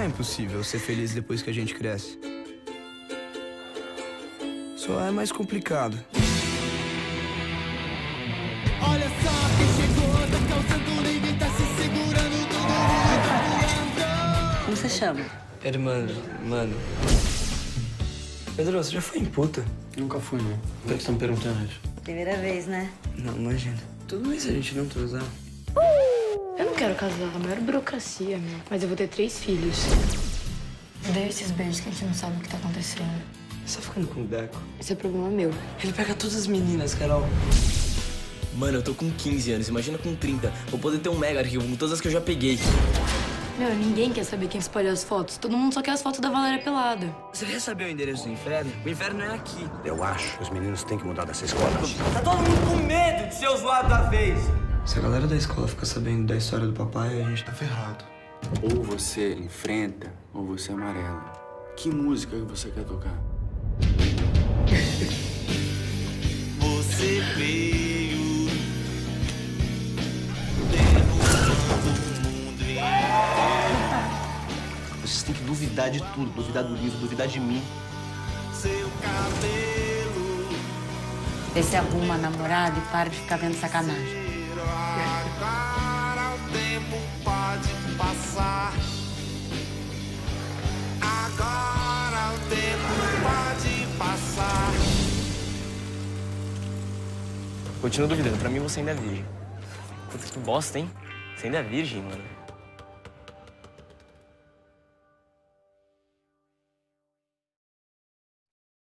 é impossível ser feliz depois que a gente cresce. Só é mais complicado. Olha só quem chegou, tá causando ninguém tá se segurando, todo mundo tá pulando. Como você chama? Mano. Pedro, você já foi em puta? Nunca fui, não. Por que você tá me perguntando isso? Primeira vez, né? Não, imagina. Tudo bem se a gente não transar. Eu não quero casar, a maior burocracia, meu. Mas eu vou ter 3 filhos. Odeio esses beijos que a gente não sabe o que tá acontecendo. Você tá ficando com o Deco? Esse é problema meu. Ele pega todas as meninas, Carol. Mano, eu tô com 15 anos, imagina com 30. Vou poder ter um mega arquivo com todas as que eu já peguei. Meu, ninguém quer saber quem espalhou as fotos. Todo mundo só quer as fotos da Valéria pelada. Você quer saber o endereço do inferno? O inferno é aqui. Eu acho que os meninos têm que mudar dessa escola. Tá todo mundo com medo de ser os lados da vez. Se a galera da escola ficar sabendo da história do papai, a gente tá ferrado. Ou você enfrenta, ou você amarela. Que música que você quer tocar? Você veio Vocês têm que duvidar de tudo. Duvidar do livro, duvidar de mim. seu cabelo. Vê se arruma uma namorada e para de ficar vendo sacanagem. Agora o tempo pode passar. Agora o tempo pode passar. Continuo duvidando, pra mim você ainda é virgem. Puta que bosta, hein? Você ainda é virgem, mano.